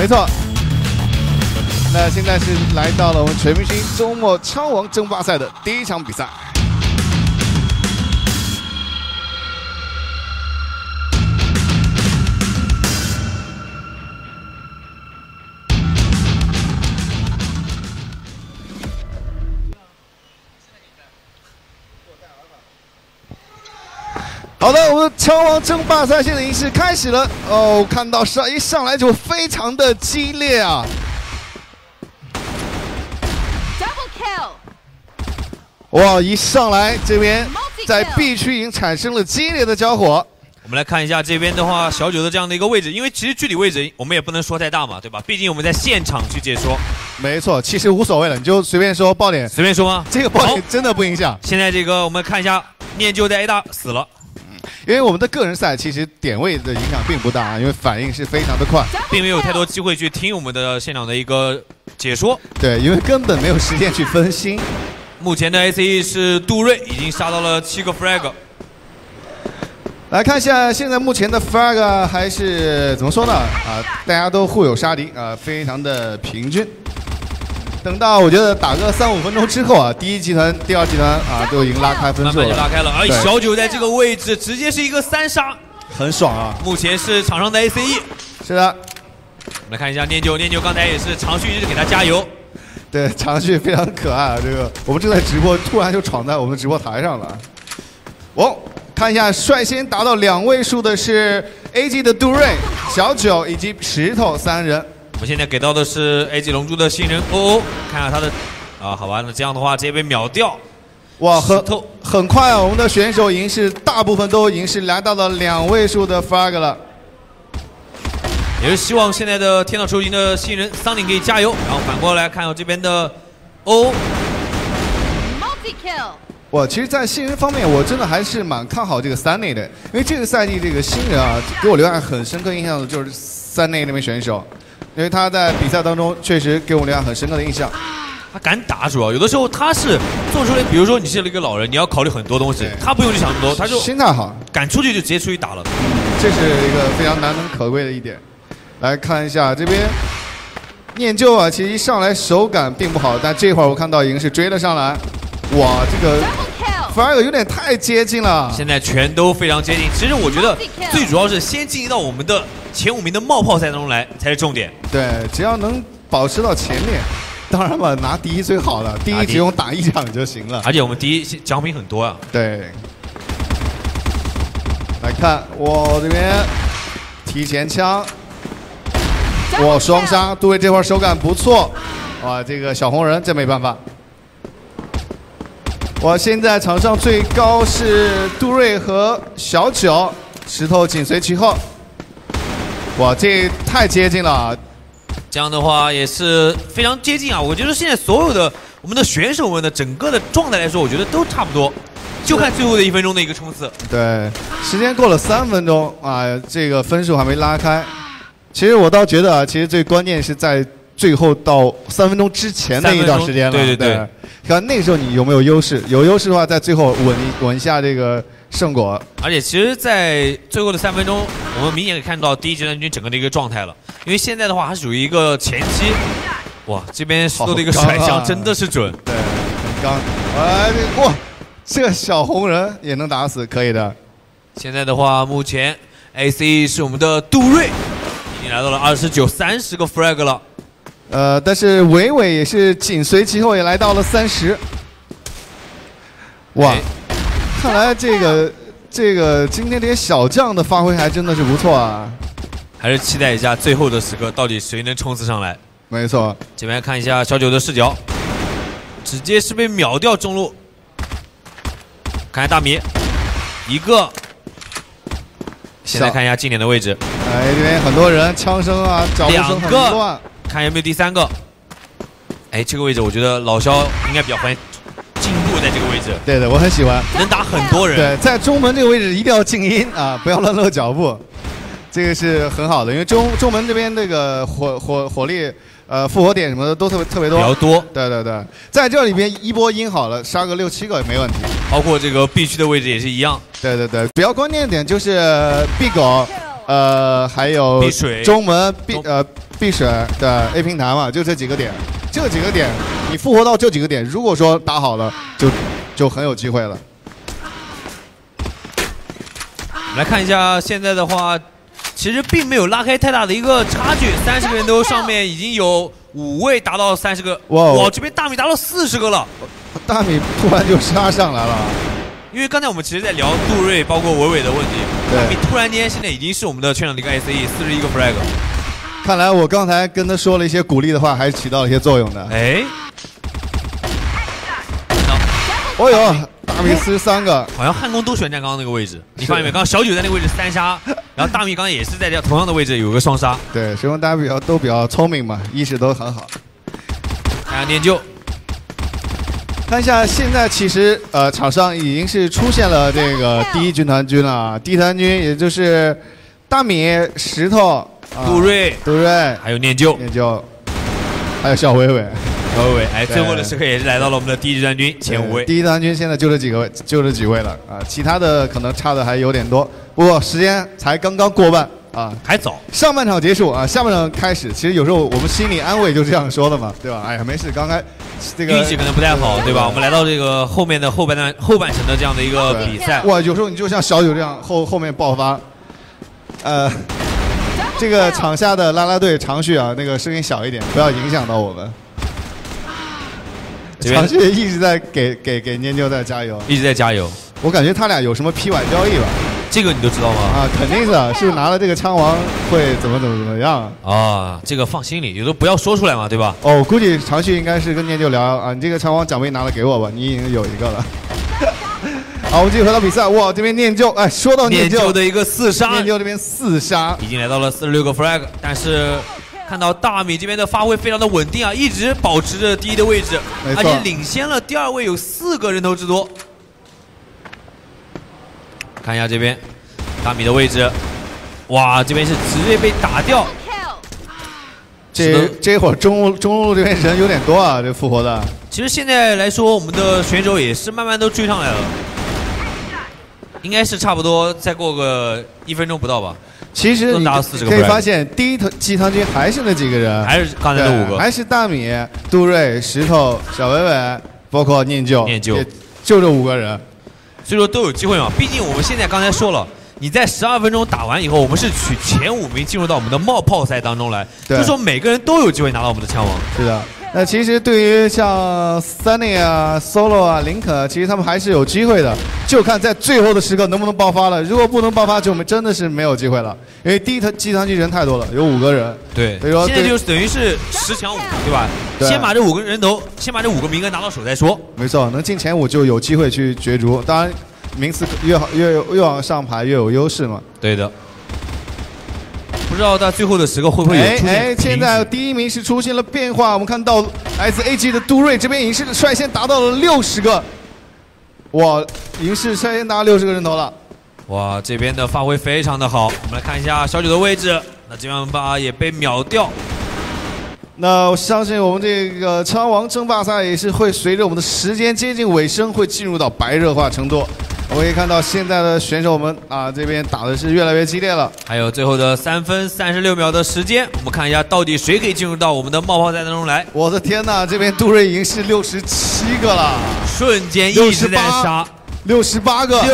没错。那现在是来到了我们全明星周末枪王争霸赛的第一场比赛。好的，我们的枪王争霸赛现在已经是开始了哦，看到一上来就非常的激烈啊！哇，一上来这边在 B 区已经产生了激烈的交火。 我们来看一下这边的话，小九的这样的一个位置，因为其实距离位置我们也不能说太大嘛，对吧？毕竟我们在现场去解说。 没错，其实无所谓了，你就随便说爆点， 随便说吗？ 这个爆点真的不影响。 现在这个我们看一下，念旧在 A 大死了。 因为我们的个人赛其实点位的影响并不大，因为反应是非常的快， 并没有太多机会去听我们的现场的一个解说。 对，因为根本没有时间去分心。 目前的 ACE 是杜瑞，已经杀到了7个 frag。 来看一下现在目前的 frag 还是怎么说呢？大家都互有杀敌非常的平均。等到我觉得打个3-5分钟之后第一集团、第二集团都已经拉开分数了， 慢慢就拉开了。而小九在这个位置直接是一个3杀， 很爽啊！ 目前是场上的 ACE。 是的， 我们来看一下念旧，念旧刚才也是长旭一直给他加油。 对，长旭非常可爱这个我们正在直播，突然就闯在我们的直播台上了。看一下率先达到2位数的是 AG 的杜瑞、小九以及石头3人。 我们现在给到的是 AG 龙珠的新人欧欧，看下他的好吧，那这样的话直接被秒掉。 哇，很快啊！我们的选手已经是大部分都已经是来到了2位数的 frag 了。 也是希望现在的天道酬金的新人桑宁可以加油，然后反过来看到这边的欧。 哇，其实，在新人方面，我真的还是蛮看好这个3内的，因为这个赛季这个新人给我留下很深刻印象的就是3内那名选手，因为他在比赛当中确实给我留下很深刻的印象。 他敢打，主要有的时候他是做出来，比如说你是一个老人，你要考虑很多东西，他不用去想那么多，他就心态好， 敢出去就直接出去打了。 这是一个非常难能可贵的一点。来看一下这边念旧其实一上来手感并不好，但这会儿我看到已经是追了上来。哇，这个frag有点太接近了。 现在全都非常接近。其实我觉得最主要是先晋级到我们的前5名的冒泡赛当中来才是重点。 对，只要能保持到前列，当然嘛，拿第一最好了，第一只用打1场就行了。 而且我们第一奖品很多啊。 对。来看我这边提前枪，哇，双杀，杜伟这会儿手感不错。哇，这个小红人这没办法。哇，现在场上最高是杜瑞和小九，石头紧随其后。哇，这太接近了。 这样的话也是非常接近啊！我觉得现在所有的我们的选手们的整个的状态来说，我觉得都差不多，就看最后的1分钟的一个冲刺。 对，时间过了3分钟这个分数还没拉开。其实我倒觉得其实最关键是在最后到3分钟之前的一段时间了。 对对对。 看那个时候你有没有优势？有优势的话，在最后稳下这个胜果。 而且其实，在最后的3分钟，我们明显可以看到第一集团军整个的一个状态了。因为现在的话，它属于一个前期。哇，这边石头的一个甩枪真的是准。 对，很刚。哇，这个小红人也能打死，可以的。 现在的话，目前 ACE 是我们的杜瑞，已经来到了29-30个 frag 了。 但是伟伟也是紧随其后，也来到了30。哇，看来这个今天这些小将的发挥还真的是不错啊！ 还是期待一下最后的时刻，到底谁能冲刺上来？ 没错， 这边看一下小九的视角，直接是被秒掉中路。看一下大米，一个。现在看一下近点的位置， 这边很多人，枪声脚步声很乱。 看有没有第3个。这个位置我觉得老肖应该比较欢迎进步在这个位置。 对的，我很喜欢， 能打很多人。 对，在中门这个位置一定要静音不要乱露脚步，这个是很好的，因为中门这边这个火力复活点什么的都特别多。 比较多。 对对对，在这里边一波阴好了，杀个6-7个也没问题。 包括这个 B 区的位置也是一样。 对对对，比较关键点就是 B 狗还有碧水中门碧水的 A 平台嘛，就这几个点，你复活到这几个点，如果说打好了，就很有机会了。 来看一下现在的话，其实并没有拉开太大的一个差距，30个人头上面已经有5位达到30个，哇，这边大米达到40个了， 大米突然就杀上来了。 因为刚才我们其实在聊杜瑞包括伟伟的问题，大米突然间现在已经是我们的全场的一个 ICE41个 frag。 看来我刚才跟他说了一些鼓励的话，还是起到了一些作用的。 哎， 哦呦，大米43个， 好像汉宫都喜欢站刚刚那个位置，你发现没？刚刚小九在那个位置3杀，然后大米刚刚也是在这同样的位置有个双杀。 对，所以大家都比较聪明嘛，意识都很好。 看下念旧。 看一下，现在其实场上已经是出现了这个第一军团军了。第一团军也就是大米、石头、 杜瑞，还有念旧， 还有小伟伟。 哎，最后的时刻也是来到了我们的第一军团军前5位。 第一团军现在就这几位了啊，其他的可能差的还有点多。不过时间才刚刚过半啊， 还早。 上半场结束啊，下半场开始。其实有时候我们心理安慰就这样说的嘛，对吧？哎呀，没事，刚开这个运气可能不太好，对吧？我们来到这个后面的后半程的这样的一个比赛。 哇，有时候你就像小九这样后面爆发，这个场下的啦啦队常旭啊，那个声音小一点，不要影响到我们。常旭一直在给念旧在加油， 一直在加油。 我感觉他俩有什么 P 碗交易吧？ 这个你都知道吗？ 啊，肯定是，是不是拿了这个枪王会怎么样啊？这个放心里，有的不要说出来嘛，对吧？ 哦，估计常旭应该是跟念旧聊啊，你这个枪王奖杯拿了给我吧，你已经有一个了。好，我们继续回到比赛。哇，这边念旧，哎，说到念旧的一个4杀， 念旧这边4杀， 已经来到了46个 frag， 但是看到大米这边的发挥非常的稳定啊，一直保持着第一的位置，而且领先了第2位有4个人头之多。看一下这边大米的位置，哇，这边是直接被打掉。 这会儿中路这边人有点多啊，这复活的。 其实现在来说，我们的选手也是慢慢都追上来了，应该是差不多再过个1分钟不到吧。 其实你可以发现，第一集团军还是那几个人， 还是刚才那5个， 还是大米、杜瑞、石头、小伟伟，包括念旧，就这5个人。 所以说都有机会嘛，毕竟我们现在刚才说了，你在12分钟打完以后，我们是取前5名进入到我们的冒泡赛当中来，就说每个人都有机会拿到我们的枪王。 是的，那其实对于像 Sunny 啊、Solo 啊、林肯，其实他们还是有机会的，就看在最后的时刻能不能爆发了。如果不能爆发，就我们真的是没有机会了，因为第一团军人太多了，有5个人。 对， 所以说现在就等于是10抢5，对吧？对，先把这5个人头，先把这5个名额拿到手再说。 没错，能进前5就有机会去角逐，当然名次越往上排越有优势嘛。 对的。不知道在最后的时刻会不会有出现？ 现在第1名是出现了变化，我们看到来自 AG 的杜瑞这边已经是率先达到了60个，哇，已经是率先达到60个人头了。 哇，这边的发挥非常的好。我们来看一下小九的位置，那这边吧也被秒掉。 那我相信我们这个枪王争霸赛也是会随着我们的时间接近尾声，会进入到白热化程度。我可以看到现在的选手们啊，这边打的是越来越激烈了。 还有最后的3分36秒的时间，我们看一下到底谁可以进入到我们的冒泡赛当中来。 我的天哪，这边杜瑞已经是67个了， 瞬间一直在杀 ，68个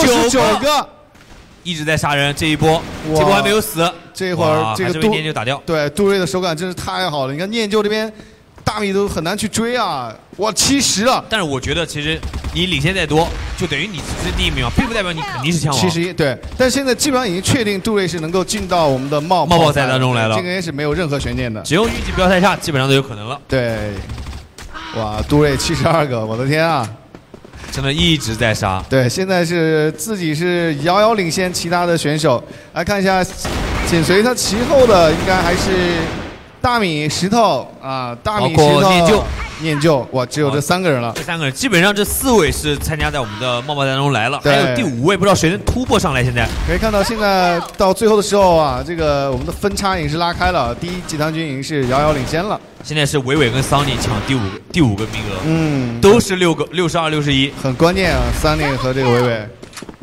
，69个， 一直在杀人。这一波还没有死， 这会儿这个念旧打掉。 对，杜瑞的手感真是太好了。你看念旧这边，大米都很难去追啊，哇，70了。 但是我觉得其实你领先再多，就等于你只是第1名嘛，并不代表你肯定是枪王。 71对，但是现在基本上已经确定杜瑞是能够进到我们的冒泡赛当中来了， 这个也是没有任何悬念的。 只要运气不要太差，基本上都有可能了。 对，哇，杜瑞72个，我的天啊！ 真的一直在杀。 对，现在是自己是遥遥领先其他的选手。来看一下，紧随他其后的应该还是大米、石头啊，大米、石头、念旧，哇，只有这3个人了。 这3个人基本上这4位是参加在我们的冒泡赛当中来了，还有第5位不知道谁能突破上来。现在可以看到，现在到最后的时候啊，这个我们的分差已经是拉开了，第一集团军已经是遥遥领先了。 现在是伟伟跟桑尼抢第五个名额，都是62、61， 很关键啊，桑尼和这个伟伟。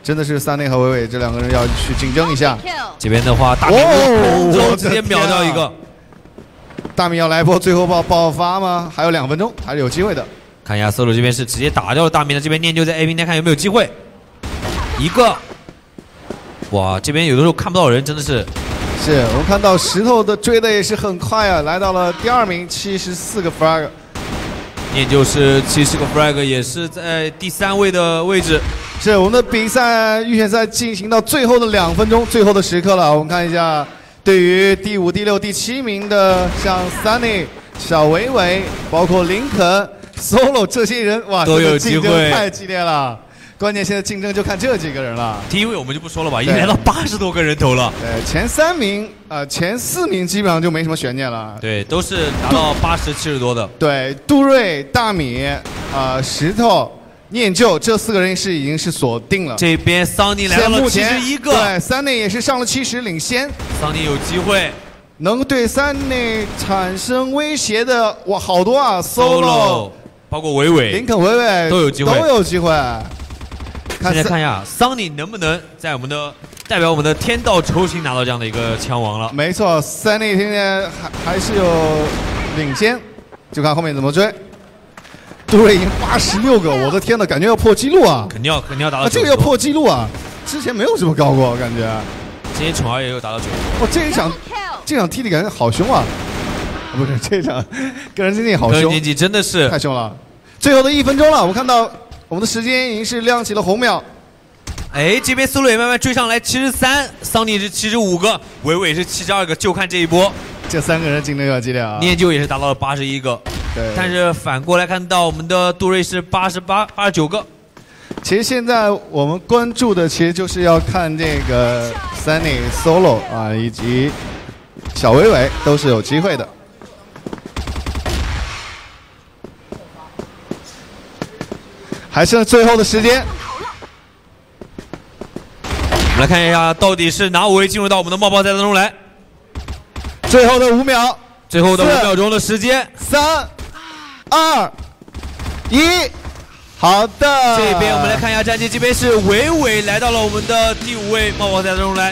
真的是三内和伟伟这两个人要去竞争一下。 这边的话，大米空中直接秒掉一个。 大米要来一波最后爆发吗？还有2分钟，还是有机会的。 看一下 solo 这边是直接打掉了大米的，这边念就在 A 平台看有没有机会。一个，哇，这边有的时候看不到人，真的是。 是我们看到石头的追的也是很快啊，来到了第2名，74个 frag。 念就是70个 frag， 也是在第3位的位置。 是我们的比赛预选赛进行到最后的2分钟，最后的时刻了。我们看一下，对于第5、第6、第7名的，像 Sunny、小伟伟，包括林肯、Solo 这些人，哇， 都有机会， 竞争太激烈了。关键现在竞争就看这几个人了。 第1位我们就不说了吧，已经来到80多个人头了。 对，前3名前4名基本上就没什么悬念了。 对，都是达到80、70多的。 对，杜瑞、大米、石头、念旧这4个人已经是锁定了。 这边桑尼来到了71个， 对，三内也是上了70领先。 桑尼有机会， 能对三内产生威胁的哇，好多啊 ！Solo， 包括伟伟、 林肯、伟伟都有机会， 都有机会。 现在看一下桑尼能不能在代表我们的天道酬勤拿到这样的一个枪王了。 没错，三内现在还是有领先，就看后面怎么追。杜瑞已经86个，我的天呐，感觉要破纪录啊！ 肯定要达到这个要破纪录啊！之前没有这么高过，感觉。 今天宠儿也有达到90。 哇，这场踢的感觉好凶啊！不是这场个人经济好凶， 个人经济真的是太凶了。最后的1分钟了，我看到我们的时间已经是亮起了红秒。 哎，这边思路也慢慢追上来，73，桑尼是75个，伟伟是72个，就看这一波。 这3个人竞争要激烈啊！ 念旧也是达到了81个。 对， 但是反过来看到我们的杜瑞是88、89个。 其实现在我们关注的其实就是要看这个 Sunny Solo 啊，以及小伟伟都是有机会的。还剩最后的时间， 我们来看一下到底是哪5位进入到我们的冒泡赛当中来。 最后的5秒， 最后的5秒钟的时间 ，3、2、1，好的。 这边我们来看一下战绩，这边是伟伟来到了我们的第5位冒泡赛当中来。